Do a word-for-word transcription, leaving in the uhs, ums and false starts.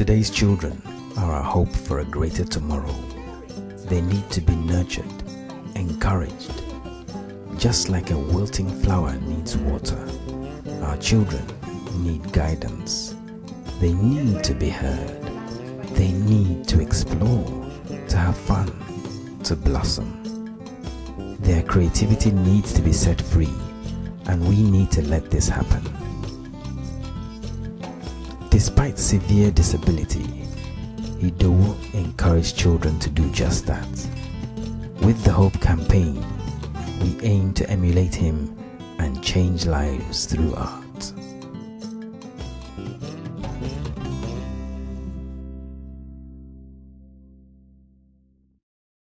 Today's children are our hope for a greater tomorrow. They need to be nurtured, encouraged. Just like a wilting flower needs water, our children need guidance. They need to be heard. They need to explore, to have fun, to blossom. Their creativity needs to be set free, and we need to let this happen. Despite severe disability, Idowu encouraged children to do just that. With the Hope campaign, we aim to emulate him and change lives through art.